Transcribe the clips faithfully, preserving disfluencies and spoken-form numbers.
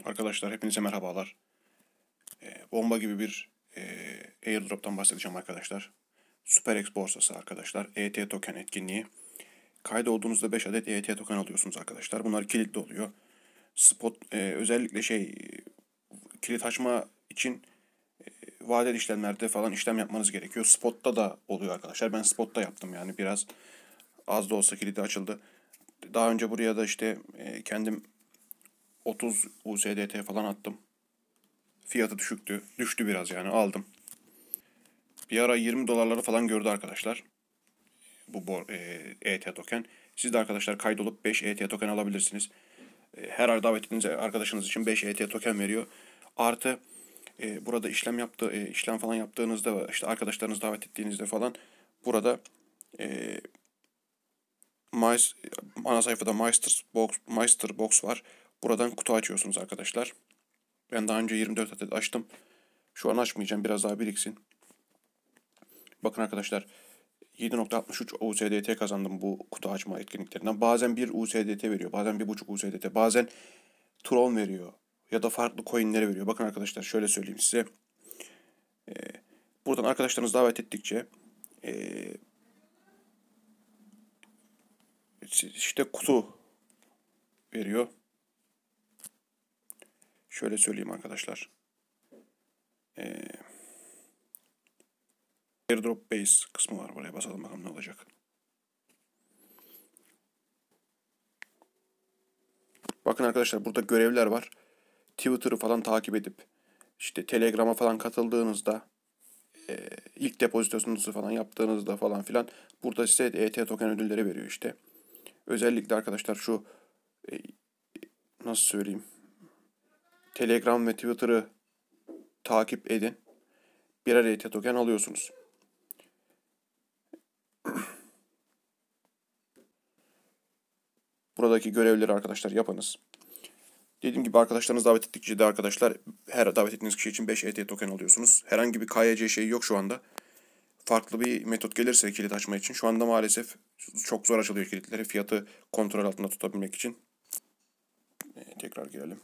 Arkadaşlar hepinize merhabalar. E, bomba gibi bir e, airdrop'tan bahsedeceğim arkadaşlar. SuperX borsası arkadaşlar. E T token etkinliği. Kaydolduğunuzda beş adet E T token alıyorsunuz arkadaşlar. Bunlar kilitli oluyor. Spot e, özellikle şey kilit açma için e, vadeli işlemlerde falan işlem yapmanız gerekiyor. Spot'ta da oluyor arkadaşlar. Ben spot'ta yaptım yani biraz az da olsa kilidi açıldı. Daha önce buraya da işte e, kendim otuz U S D T falan attım. Fiyatı düşüktü. Düştü biraz yani aldım. Bir ara yirmi dolarları falan gördü arkadaşlar. Bu E T token. Siz de arkadaşlar kaydolup beş E T token alabilirsiniz. E, her ay davet ettiğiniz arkadaşınız için beş E T token veriyor. Artı e, burada işlem yaptı e, işlem falan yaptığınızda işte arkadaşlarınızı davet ettiğinizde falan burada e, My, ana sayfada Meister Box, Meister Box var. Buradan kutu açıyorsunuz arkadaşlar. Ben daha önce yirmi dört adet açtım. Şu an açmayacağım. Biraz daha biriksin. Bakın arkadaşlar yedi nokta altmış üç U S D T kazandım bu kutu açma etkinliklerinden. Bazen bir U S D T veriyor. Bazen bir buçuk U S D T. Bazen Tron veriyor. Ya da farklı coinleri veriyor. Bakın arkadaşlar şöyle söyleyeyim size. Ee, buradan arkadaşlarınızı davet ettikçe ee, işte kutu veriyor. Şöyle söyleyeyim arkadaşlar. Ee, Airdrop base kısmı var. Buraya basalım bakalım ne olacak. Bakın arkadaşlar burada görevler var. Twitter'ı falan takip edip işte Telegram'a falan katıldığınızda e, ilk depozitosunuzu falan yaptığınızda falan filan burada size E T token ödülleri veriyor işte. Özellikle arkadaşlar şu e, nasıl söyleyeyim Telegram ve Twitter'ı takip edin. Birer E T token alıyorsunuz. Buradaki görevleri arkadaşlar yapınız. Dediğim gibi arkadaşlarınız davet ettikçe de arkadaşlar her davet ettiğiniz kişi için beş E T token alıyorsunuz. Herhangi bir K Y C şeyi yok şu anda. Farklı bir metot gelirse kilit açma için. Şu anda maalesef çok zor açılıyor kilitleri. Fiyatı kontrol altında tutabilmek için. Ee, tekrar girelim.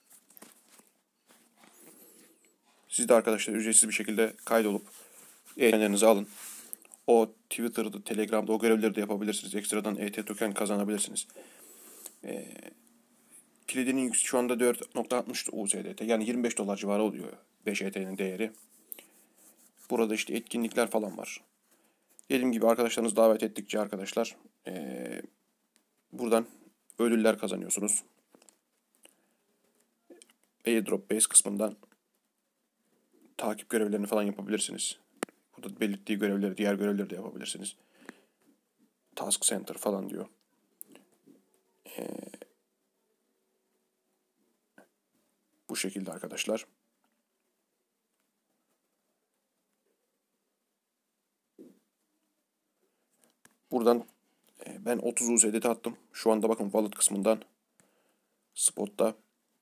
Siz de arkadaşlar ücretsiz bir şekilde kaydolup E T'lerinizi alın. O Twitter'da, Telegram'da o görevleri de yapabilirsiniz. Ekstradan E T token kazanabilirsiniz. Ee, kilidinin şu anda dört nokta altmış U S D T. Yani yirmi beş dolar civarı oluyor beş E T'nin değeri. Burada işte etkinlikler falan var. Dediğim gibi arkadaşlarınızı davet ettikçe arkadaşlar ee, buradan ödüller kazanıyorsunuz. Airdrop base kısmından takip görevlerini falan yapabilirsiniz. Burada belirttiği görevleri, diğer görevleri de yapabilirsiniz. Task Center falan diyor. Ee, bu şekilde arkadaşlar. Buradan e, ben otuz U S D T attım. Şu anda bakın wallet kısmından Spot'ta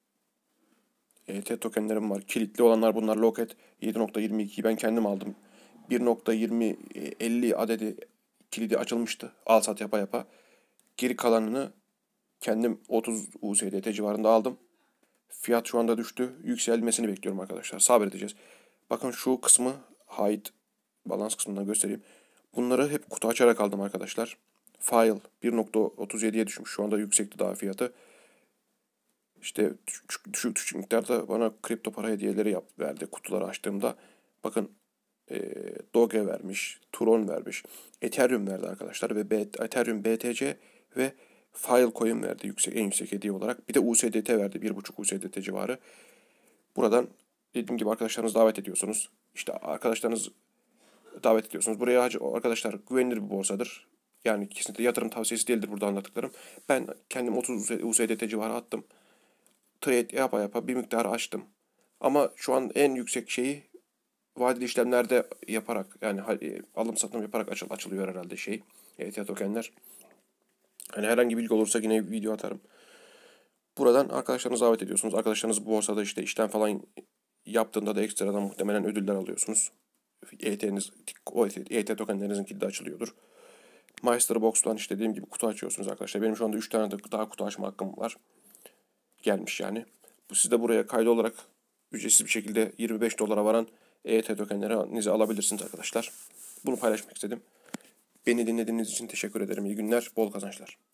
E T tokenlerim var. Kilitli olanlar bunlar. Locket yedi nokta yirmi iki ben kendim aldım. bir nokta yirmi elli adedi kilidi açılmıştı. Al sat yapa yapa. Geri kalanını kendim otuz U S D T civarında aldım. Fiyat şu anda düştü. Yükselmesini bekliyorum arkadaşlar. Sabredeceğiz. Bakın şu kısmı hide balans kısmından göstereyim. Bunları hep kutu açarak aldım arkadaşlar. File bir nokta otuz yediye düşmüş. Şu anda yüksekti daha fiyatı. İşte düşük, düşük, düşük miktarda bana kripto para hediyeleri yap, verdi kutuları açtığımda. Bakın e, Doge vermiş, Tron vermiş, Ethereum verdi arkadaşlar ve B, Ethereum B T C ve Filecoin verdi yüksek, en yüksek hediye olarak. Bir de U S D T verdi, bir buçuk U S D T civarı. Buradan dediğim gibi arkadaşlarınızı davet ediyorsunuz. İşte arkadaşlarınız davet ediyorsunuz. Buraya arkadaşlar güvenilir bir borsadır. Yani kesinlikle yatırım tavsiyesi değildir burada anlattıklarım. Ben kendim otuz U S D T civarı attım. Trade yapa yapa bir miktar açtım. Ama şu an en yüksek şeyi vadeli işlemlerde yaparak yani alım satım yaparak açıl, açılıyor herhalde şey. E T tokenler. Hani herhangi bilgi olursa yine video atarım. Buradan arkadaşlarınızı davet ediyorsunuz. Arkadaşlarınız bu borsada işte işlem falan yaptığında da ekstradan muhtemelen ödüller alıyorsunuz. E T'niz, o E T tokenlerinizin kilidi açılıyordur. Meister Box'tan işte dediğim gibi kutu açıyorsunuz arkadaşlar. Benim şu anda üç tane de daha kutu açma hakkım var. Gelmiş yani. Siz de buraya kaydı olarak ücretsiz bir şekilde yirmi beş dolara varan E T tokenlerinizi alabilirsiniz arkadaşlar. Bunu paylaşmak istedim. Beni dinlediğiniz için teşekkür ederim. İyi günler, bol kazançlar.